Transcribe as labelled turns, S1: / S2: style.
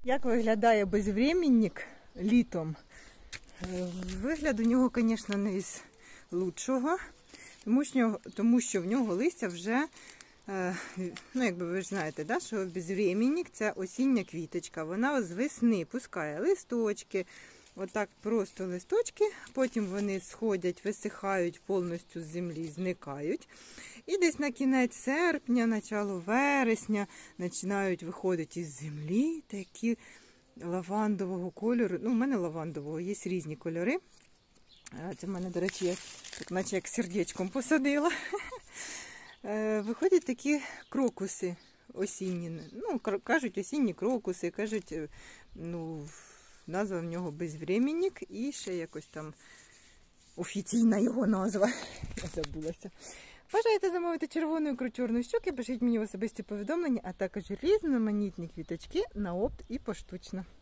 S1: Як виглядає безвременник літом? Вигляд у нього, звісно, не із лучшого, тому що в нього листя вже, ну, якби ви ж знаєте, да, що безвременник – це осіння квіточка. Вона з весни пускає листочки, отак просто листочки, потім вони сходять, висихають повністю з землі, зникають. І десь на кінець серпня, начало вересня починають виходити із землі такі лавандового кольору. Ну, у мене лавандового, є різні кольори. Це в мене, до речі, я так наче як сердечком посадила. Виходять такі крокуси осінні. Ну, кажуть осінні крокуси, кажуть, ну, назва в нього безвременник і ще якось там офіційна його назва. Я забулася. Бажаєте замовити червону ікру чорної щуки, пишіть мені в особисті повідомлення, а також різноманітні квіточки на опт і поштучно.